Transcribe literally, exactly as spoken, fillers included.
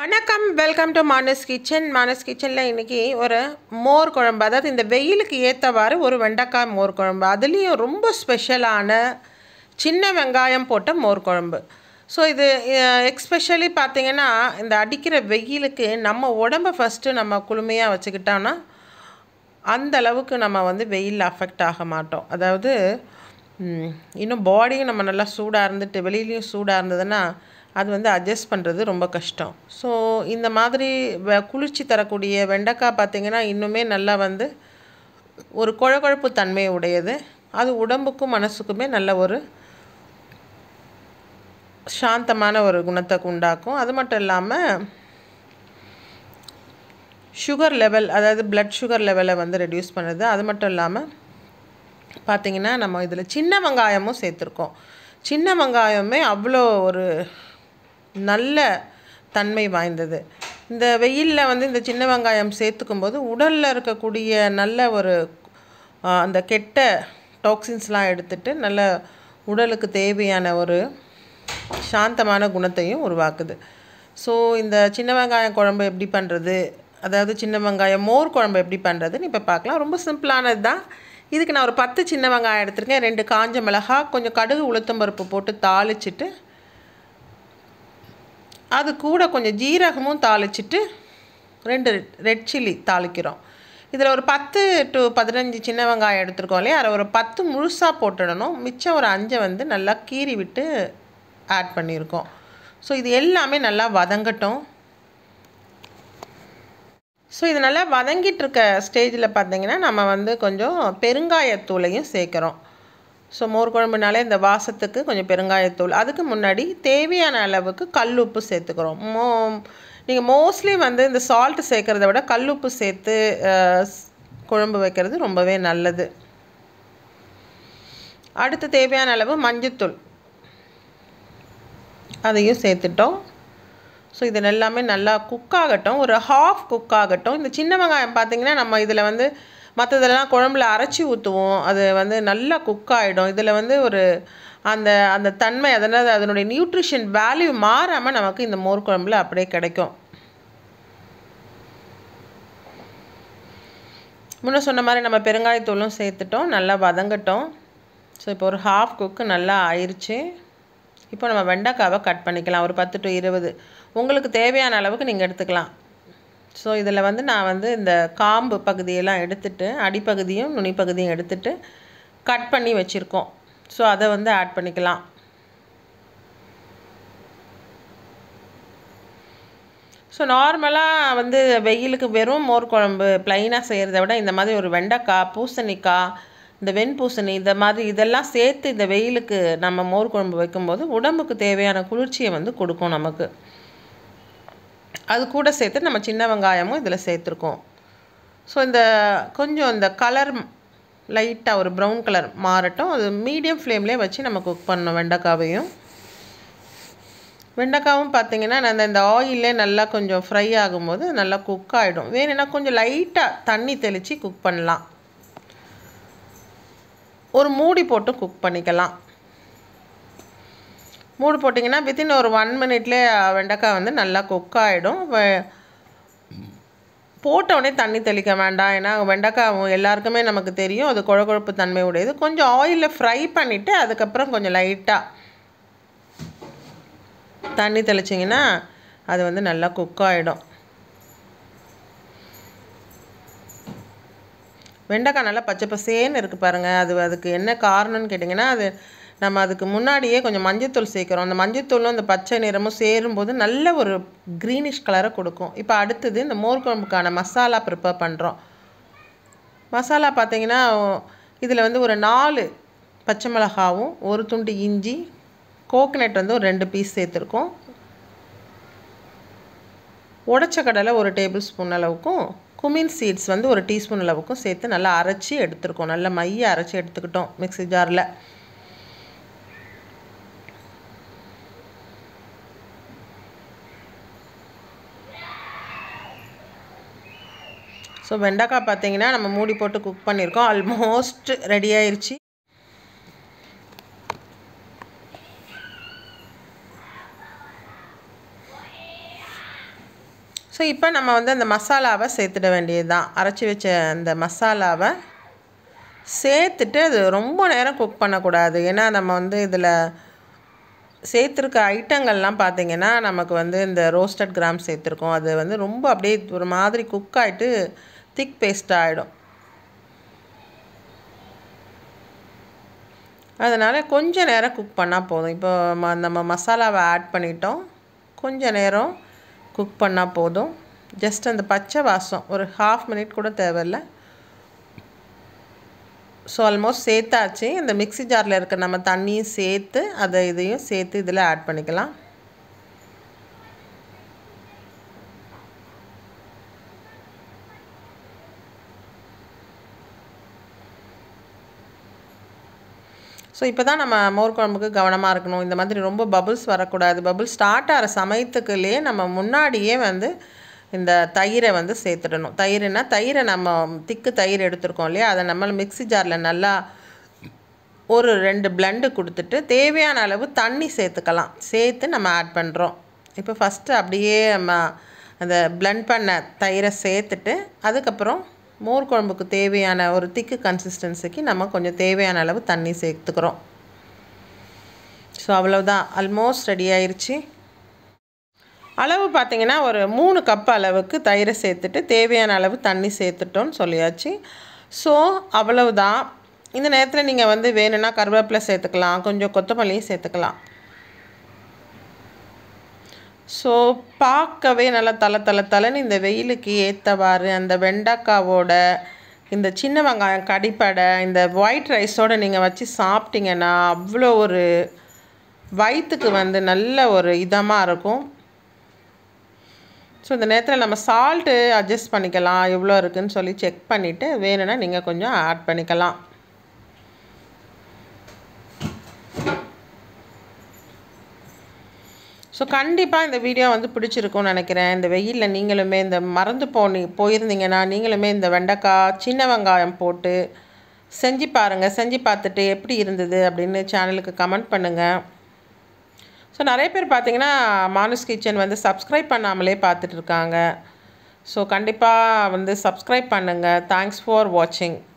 வணக்கம், welcome to Manas kitchen. மானஸ் கிச்சனில் இன்றைக்கி ஒரு மோர் குழம்பு, அதாவது இந்த வெயிலுக்கு ஏற்றவாறு ஒரு வெண்டைக்காய் மோர் குழம்பு, அதுலேயும் ரொம்ப ஸ்பெஷலான சின்ன வெங்காயம் போட்ட மோர் குழம்பு. ஸோ இது எக்ஸ்பெஷலி பார்த்திங்கன்னா இந்த அடிக்கிற வெயிலுக்கு நம்ம உடம்பை ஃபஸ்ட்டு நம்ம குளுமையாக வச்சுக்கிட்டோன்னா அந்த அளவுக்கு நம்ம வந்து வெயிலில் அஃபெக்ட் ஆக மாட்டோம். அதாவது இன்னும் பாடியும் நம்ம நல்லா சூடாக இருந்துட்டு வெளியிலையும் சூடாக இருந்ததுன்னா அது வந்து அட்ஜஸ்ட் பண்ணுறது ரொம்ப கஷ்டம். ஸோ இந்த மாதிரி வெ குளிர்ச்சி தரக்கூடிய வெண்டைக்காய் பார்த்திங்கன்னா இன்னுமே நல்லா வந்து ஒரு குழகுழப்பு தன்மை உடையது. அது உடம்புக்கும் மனசுக்குமே நல்ல ஒரு சாந்தமான ஒரு குணத்தை உண்டாக்கும். அது மட்டும் இல்லாமல் சுகர் லெவல், அதாவது பிளட் சுகர் லெவலை வந்து ரெடியூஸ் பண்ணுது. அது மட்டும் இல்லாமல் பார்த்திங்கன்னா நம்ம இதில் சின்ன வெங்காயமும் சேர்த்துருக்கோம். சின்ன வெங்காயமே அவ்வளோ ஒரு நல்ல தன்மை வாய்ந்தது. இந்த வெயிலில் வந்து இந்த சின்ன வெங்காயம் சேர்த்துக்கும் போது உடலில் இருக்கக்கூடிய நல்ல ஒரு அந்த கெட்ட டாக்ஸின்ஸ்லாம் எடுத்துட்டு நல்ல உடலுக்கு தேவையான ஒரு சாந்தமான குணத்தையும் உருவாக்குது. ஸோ இந்த சின்ன வெங்காயம் குழம்பு எப்படி பண்ணுறது, அதாவது சின்ன வெங்காயம் மோர் குழம்பு எப்படி பண்ணுறதுன்னு இப்போ பார்க்கலாம். ரொம்ப சிம்பிளானது தான். இதுக்கு நான் ஒரு பத்து சின்ன வெங்காயம் எடுத்துருக்கேன். ரெண்டு காஞ்ச மிளகாய், கொஞ்சம் கடுகு உளுத்தம்பருப்பு போட்டு தாளிச்சிட்டு அது கூட கொஞ்சம் ஜீரகமும் தாளிச்சிட்டு ரெண்டு ரெட் சில்லி தாளிக்கிறோம். இதில் ஒரு பத்து டு பதினஞ்சு சின்ன வெங்காயம் எடுத்துருக்கோம் இல்லையா, அதை ஒரு பத்து முழுசாக போட்டுடணும். மிச்சம் ஒரு அஞ்சை வந்து நல்லா கீறி விட்டு ஆட் பண்ணியிருக்கோம். ஸோ இது எல்லாமே நல்லா வதங்கட்டும். ஸோ இது நல்லா வதங்கிட்டுருக்க ஸ்டேஜில் பார்த்திங்கன்னா நம்ம வந்து கொஞ்சம் பெருங்காயத்தூளையும் சேர்க்குறோம். ஸோ மோர் குழம்புனாலே இந்த வாசத்துக்கு கொஞ்சம் பெருங்காயத்தூள். அதுக்கு முன்னாடி தேவையான அளவுக்கு கல் உப்பு சேர்த்துக்கிறோம். மோ நீங்கள் மோஸ்ட்லி வந்து இந்த சால்ட்டு சேர்க்குறத விட கல் உப்பு சேர்த்து குழம்பு வைக்கிறது ரொம்பவே நல்லது. அடுத்து தேவையான அளவு மஞ்சத்தூள் அதையும் சேர்த்துட்டோம். ஸோ இது எல்லாமே நல்லா குக் ஆகட்டும், ஒரு ஹாஃப் குக் ஆகட்டும். இந்த சின்ன வெங்காயம் பார்த்திங்கன்னா நம்ம இதில் வந்து மற்றதெல்லாம் குழம்புல அரைச்சி ஊற்றுவோம், அது வந்து நல்லா குக் ஆகிடும். இதில் வந்து ஒரு அந்த அந்த தன்மை, அதனால் அதனுடைய நியூட்ரிஷன் வேல்யூ மாறாமல் நமக்கு இந்த மோர் குழம்புல அப்படியே கிடைக்கும். முன்ன சொன்ன மாதிரி நம்ம பெருங்காயத்தூளும் சேர்த்துட்டோம், நல்லா வதங்கட்டும். ஸோ இப்போ ஒரு ஹாஃப் குக்கு நல்லா ஆயிடுச்சு. இப்போ நம்ம வெண்டைக்காவை கட் பண்ணிக்கலாம். ஒரு பத்து டு இருபது உங்களுக்கு தேவையான அளவுக்கு நீங்கள் எடுத்துக்கலாம். ஸோ இதில் வந்து நான் வந்து இந்த காம்பு பகுதியெல்லாம் எடுத்துட்டு அடிப்பகுதியும் நுனிப்பகுதியும் எடுத்துட்டு கட் பண்ணி வச்சுருக்கோம். ஸோ அதை வந்து ஆட் பண்ணிக்கலாம். ஸோ நார்மலாக வந்து வெயிலுக்கு வெறும் மோர் குழம்பு ப்ளைனாக செய்கிறத விட இந்த மாதிரி ஒரு வெண்டைக்காய், பூசணிக்காய், இந்த வெண்பூசணி, இந்த மாதிரி இதெல்லாம் சேர்த்து இந்த வெயிலுக்கு நம்ம மோர் குழம்பு வைக்கும்போது உடம்புக்கு தேவையான குளிர்ச்சியை வந்து கொடுக்கும் நமக்கு. அது கூட சேர்த்து நம்ம சின்ன வெங்காயமும் இதில் சேர்த்துருக்கோம். ஸோ இந்த கொஞ்சம் இந்த கலர் லைட்டாக ஒரு ப்ரௌன் கலர் மாறட்டும். அது மீடியம் ஃப்ளேம்லேயே வச்சு நம்ம குக் பண்ணணும். வெண்டைக்காவையும் வெண்டைக்காவும் பார்த்திங்கன்னா நான் இந்த ஆயிலே நல்லா கொஞ்சம் ஃப்ரை ஆகும்போது நல்லா குக் ஆகிடும். வேணும்னா கொஞ்சம் லைட்டாக தண்ணி தெளித்து குக் பண்ணலாம். ஒரு மூடி போட்டு குக் பண்ணிக்கலாம். மூடி போட்டிங்கன்னா வித்தின் ஒரு ஒன் மினிட்லேயே வெண்டைக்காய் வந்து நல்லா குக் ஆகிடும். போட்டவுடனே தண்ணி தெளிக்க வேண்டாம், ஏன்னா வெண்டைக்காய் எல்லாருக்குமே நமக்கு தெரியும் அது குழகுழப்பு தன்மை உடையது. கொஞ்சம் ஆயிலில் ஃப்ரை பண்ணிவிட்டு அதுக்கப்புறம் கொஞ்சம் லைட்டாக தண்ணி தெளிச்சிங்கன்னா அது வந்து நல்லா குக் ஆகிடும். வெண்டைக்காய் நல்லா பச்சை பசேன்னு இருக்குது பாருங்கள். அது அதுக்கு என்ன காரணம்னு கேட்டிங்கன்னா, அது நம்ம அதுக்கு முன்னாடியே கொஞ்சம் மஞ்சத்தூள் சேர்க்குறோம். அந்த மஞ்சத்தூளும் அந்த பச்சை நிறமும் சேரும்போது நல்ல ஒரு க்ரீனிஷ் கலரை கொடுக்கும். இப்போ அடுத்தது இந்த மோர் குழம்புக்கான மசாலா ப்ரிப்பேர் பண்ணுறோம். மசாலா பார்த்திங்கன்னா இதில் வந்து ஒரு நாலு பச்சை மிளகாவும் ஒரு துண்டு இஞ்சி, கோகனட் வந்து ஒரு ரெண்டு பீஸ் சேர்த்துருக்கோம், உடைச்ச கடலை ஒரு டேபிள் ஸ்பூன் அளவுக்கும், குமின் சீட்ஸ் வந்து ஒரு டீஸ்பூன் அளவுக்கும் சேர்த்து நல்லா அரைச்சி எடுத்துருக்கோம். நல்லா மைய அரைச்சி எடுத்துக்கிட்டோம் மிக்ஸி ஜாரில். ஸோ வெண்டைக்காய் பார்த்திங்கன்னா நம்ம மூடி போட்டு குக் பண்ணியிருக்கோம். ஆல்மோஸ்ட் ரெடி ஆயிடுச்சு. ஸோ இப்போ நம்ம வந்து அந்த மசாலாவை சேர்த்துட வேண்டியது தான். அரைச்சி வச்ச அந்த மசாலாவை சேர்த்துட்டு அது ரொம்ப நேரம் குக் பண்ணக்கூடாது. ஏன்னா நம்ம வந்து இதில் சேர்த்துருக்க ஐட்டங்கள்லாம் பார்த்திங்கன்னா நமக்கு வந்து இந்த ரோஸ்டட் கிராம் சேர்த்துருக்கோம். அது வந்து ரொம்ப அப்படியே ஒரு மாதிரி குக் ஆகிட்டு திக் பேஸ்ட் ஆகிடும். அதனால் கொஞ்சம் நேரம் குக் பண்ணால் போதும். இப்போ ம நம்ம மசாலாவை ஆட் பண்ணிட்டோம். கொஞ்சம் நேரம் குக் பண்ணால் போதும். ஜஸ்ட் அந்த பச்சை வாசம் ஒரு ஹாஃப் மினிட் கூட தேவையில்லை. ஸோ ஆல்மோஸ்ட் சேர்த்தாச்சு. இந்த மிக்ஸி ஜாரில் இருக்க நம்ம தண்ணியும் சேர்த்து அதை இதையும் சேர்த்து இதில் ஆட் பண்ணிக்கலாம். ஸோ இப்போ தான் நம்ம மோர் குழம்புக்கு கவனமாக இருக்கணும். இந்த மாதிரி ரொம்ப பபுள்ஸ் வரக்கூடாது. பபுள்ஸ் ஸ்டார்ட் ஆகிற சமயத்துக்குள்ளேயே நம்ம முன்னாடியே வந்து இந்த தயிரை வந்து சேர்த்துடணும். தயிர்னா தயிரை நம்ம திக்கு தயிர் எடுத்துருக்கோம் இல்லையா, அதை நம்ம மிக்ஸி ஜாரில் நல்லா ஒரு ரெண்டு பிளெண்டு கொடுத்துட்டு தேவையான அளவு தண்ணி சேர்த்துக்கலாம். சேர்த்து நம்ம ஆட் பண்ணுறோம். இப்போ ஃபஸ்ட்டு அப்படியே நம்ம அந்த பிளெண்ட் பண்ண தயிரை சேர்த்துட்டு அதுக்கப்புறம் மோர் குழம்புக்கு தேவையான ஒரு திக்கு கன்சிஸ்டன்சிக்கு நம்ம கொஞ்சம் தேவையான அளவு தண்ணி சேர்த்துக்கிறோம். ஸோ அவ்வளோதான், ஆல்மோஸ்ட் ரெடி ஆயிடுச்சு. அளவு பார்த்திங்கன்னா ஒரு மூணு கப் அளவுக்கு தயிரை சேர்த்துட்டு தேவையான அளவு தண்ணி சேர்த்துட்டோன்னு சொல்லியாச்சு. ஸோ அவ்வளவுதான். இந்த நேரத்தில் நீங்கள் வந்து வேணும்னா கருவேப்பிலை சேர்த்துக்கலாம், கொஞ்சம் கொத்தமல்லியும் சேர்த்துக்கலாம். ஸோ பார்க்கவே நல்லா தலை தலை தலைன்னு இந்த வெயிலுக்கு ஏற்றவாறு அந்த வெண்டைக்காவோட இந்த சின்ன வெங்காயம் கடிப்படை இந்த ஒயிட் ரைஸோடு நீங்கள் வச்சு சாப்பிட்டிங்கன்னா அவ்வளோ ஒரு வயிற்றுக்கு வந்து நல்ல ஒரு இதமாக இருக்கும். ஸோ இந்த நேரத்தில் நம்ம சால்ட்டு அட்ஜஸ்ட் பண்ணிக்கலாம், எவ்வளோ இருக்குதுன்னு சொல்லி செக் பண்ணிவிட்டு வேணும்னா நீங்கள் கொஞ்சம் ஆட் பண்ணிக்கலாம். ஸோ கண்டிப்பாக இந்த வீடியோ வந்து பிடிச்சிருக்கும்னு நினைக்கிறேன். இந்த வெயிலில் நீங்களுமே இந்த மறந்து போனி போயிருந்தீங்கன்னா நீங்களுமே இந்த வெண்டைக்காய் சின்ன வெங்காயம் போட்டு செஞ்சு பாருங்கள். செஞ்சு பார்த்துட்டு எப்படி இருந்தது அப்படின்னு சேனலுக்கு கமெண்ட் பண்ணுங்கள். ஸோ நிறைய பேர் பார்த்திங்கன்னா மானுஸ் கிச்சன் வந்து சப்ஸ்கிரைப் பண்ணாமலே பார்த்துட்ருக்காங்க. ஸோ கண்டிப்பாக வந்து சப்ஸ்கிரைப் பண்ணுங்கள். தேங்க்ஸ் ஃபார் வாட்சிங்.